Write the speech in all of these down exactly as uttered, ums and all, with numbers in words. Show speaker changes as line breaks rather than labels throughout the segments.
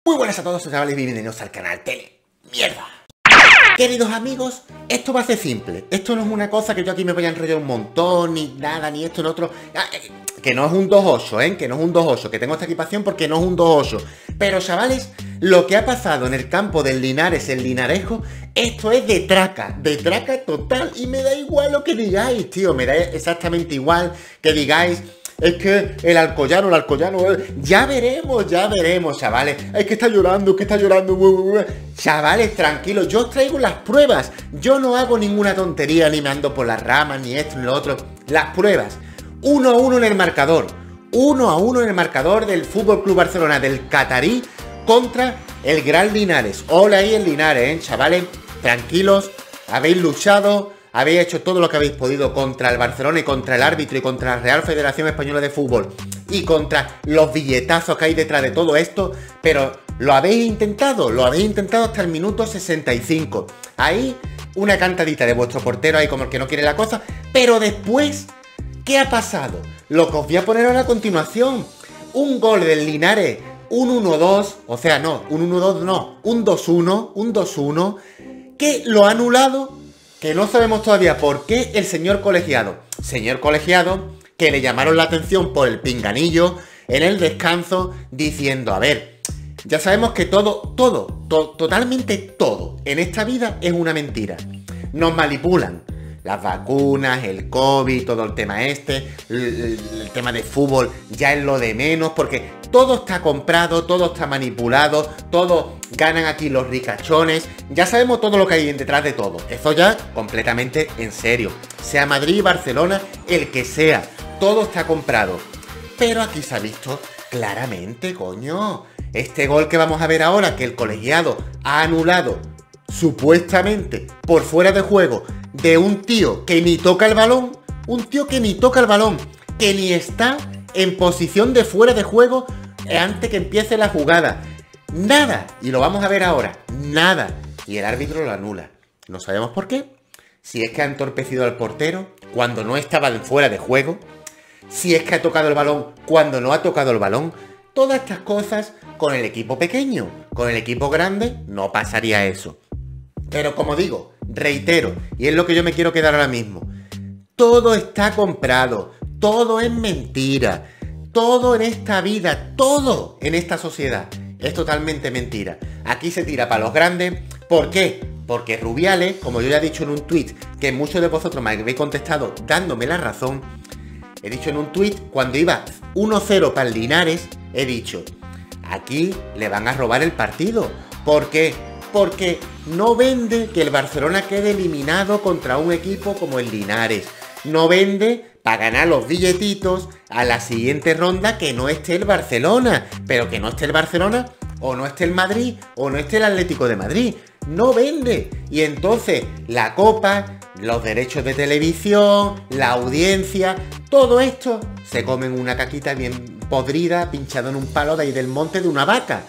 Muy buenas a todos, chavales, y bienvenidos al canal Tele Mierda. Queridos amigos, esto va a ser simple. Esto no es una cosa que yo aquí me voy a enrollar un montón, ni nada, ni esto, ni otro. Ah, eh, que no es un dos ocho, ¿eh? Que no es un dos ocho, que tengo esta equipación porque no es un dos ocho. Pero, chavales, lo que ha pasado en el campo del Linares, el Linarejo, esto es de traca, de traca total. Y me da igual lo que digáis, tío, me da exactamente igual que digáis... Es que el Alcoyano, el Alcoyano, eh, ya veremos, ya veremos, chavales. Es que está llorando, es que está llorando. Chavales, tranquilos, yo os traigo las pruebas. Yo no hago ninguna tontería, ni me ando por las ramas, ni esto, ni lo otro. Las pruebas. Uno a uno en el marcador. Uno a uno en el marcador del F C Barcelona, del catarí, contra el Gran Linares. Hola ahí el Linares, ¿eh, chavales? Tranquilos, habéis luchado... Habéis hecho todo lo que habéis podido contra el Barcelona y contra el árbitro y contra la Real Federación Española de Fútbol y contra los billetazos que hay detrás de todo esto, pero lo habéis intentado, lo habéis intentado hasta el minuto sesenta y cinco. Ahí una cantadita de vuestro portero ahí como el que no quiere la cosa, pero después, ¿qué ha pasado? Lo que os voy a poner ahora a continuación. Un gol del Linares, un uno dos, o sea, no, un uno dos no, un dos uno, un dos uno, que lo ha anulado. Que no sabemos todavía por qué el señor colegiado. Señor colegiado, que le llamaron la atención por el pinganillo en el descanso, diciendo, a ver, ya sabemos que todo, todo, to- totalmente todo en esta vida es una mentira. Nos manipulan. Las vacunas, el COVID, todo el tema este, el, el tema de fútbol ya es lo de menos, porque todo está comprado, todo está manipulado, todo ganan aquí los ricachones, ya sabemos todo lo que hay detrás de todo, eso ya completamente en serio, sea Madrid, Barcelona, el que sea, todo está comprado, pero aquí se ha visto claramente, coño, este gol que vamos a ver ahora, que el colegiado ha anulado, supuestamente, por fuera de juego, de un tío que ni toca el balón, un tío que ni toca el balón, que ni está en posición de fuera de juego antes que empiece la jugada. Nada, y lo vamos a ver ahora, nada. Y el árbitro lo anula. No sabemos por qué. Si es que ha entorpecido al portero cuando no estaba fuera de juego, si es que ha tocado el balón cuando no ha tocado el balón. Todas estas cosas con el equipo pequeño, con el equipo grande no pasaría eso. Pero como digo, reitero, y es lo que yo me quiero quedar ahora mismo, todo está comprado, todo es mentira, todo en esta vida, todo en esta sociedad es totalmente mentira. Aquí se tira para los grandes, ¿por qué? Porque Rubiales, como yo ya he dicho en un tuit, que muchos de vosotros me habéis contestado dándome la razón, he dicho en un tuit, cuando iba uno cero para el Linares, he dicho, aquí le van a robar el partido. ¿Por qué? Porque no vende que el Barcelona quede eliminado contra un equipo como el Linares. No vende para ganar los billetitos a la siguiente ronda que no esté el Barcelona. Pero que no esté el Barcelona, o no esté el Madrid, o no esté el Atlético de Madrid. No vende. Y entonces la Copa, los derechos de televisión, la audiencia, todo esto se comen una caquita bien podrida, pinchado en un palo de ahí del monte de una vaca.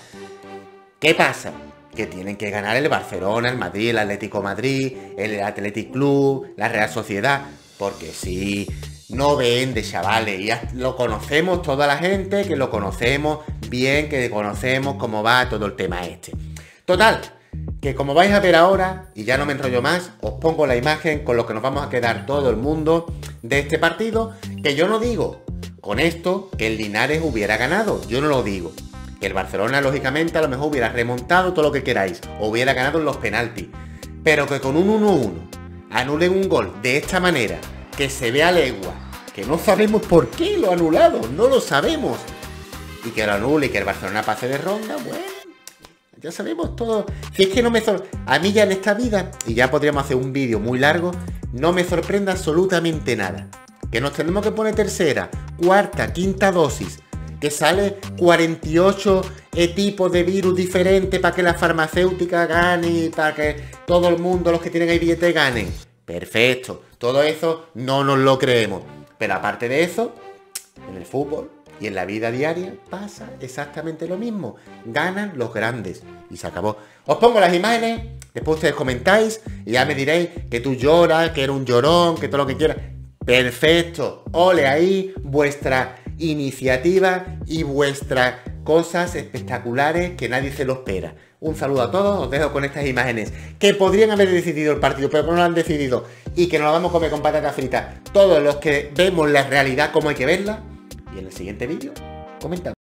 ¿Qué pasa? Que tienen que ganar el Barcelona, el Madrid, el Atlético de Madrid, el Athletic Club, la Real Sociedad, porque sí, no vende, chavales, ya lo conocemos toda la gente, que lo conocemos bien, que conocemos cómo va todo el tema este. Total, que como vais a ver ahora, y ya no me enrollo más, os pongo la imagen con lo que nos vamos a quedar todo el mundo de este partido, que yo no digo con esto que el Linares hubiera ganado, yo no lo digo. Que el Barcelona, lógicamente, a lo mejor hubiera remontado todo lo que queráis, o hubiera ganado en los penaltis. Pero que con un uno uno anulen un gol de esta manera, que se ve a legua, que no sabemos por qué lo ha anulado, no lo sabemos. Y que lo anule y que el Barcelona pase de ronda, bueno, ya sabemos todo. Si es que no me sor... A mí ya en esta vida, y ya podríamos hacer un vídeo muy largo, no me sorprende absolutamente nada. Que nos tenemos que poner tercera, cuarta, quinta dosis, que sale cuarenta y ocho eh, tipos de virus diferentes para que la farmacéutica gane y para que todo el mundo, los que tienen ahí billetes, ganen. Perfecto, todo eso no nos lo creemos. Pero aparte de eso, en el fútbol y en la vida diaria pasa exactamente lo mismo. Ganan los grandes y se acabó. Os pongo las imágenes, después ustedes comentáis y ya me diréis que tú lloras, que eres un llorón, que todo lo que quieras. Perfecto, ole ahí vuestra iniciativa y vuestra cosas espectaculares que nadie se lo espera. Un saludo a todos, os dejo con estas imágenes que podrían haber decidido el partido, pero que no lo han decidido y que nos lo vamos a comer con patatas fritas todos los que vemos la realidad como hay que verla. Y en el siguiente vídeo comentamos.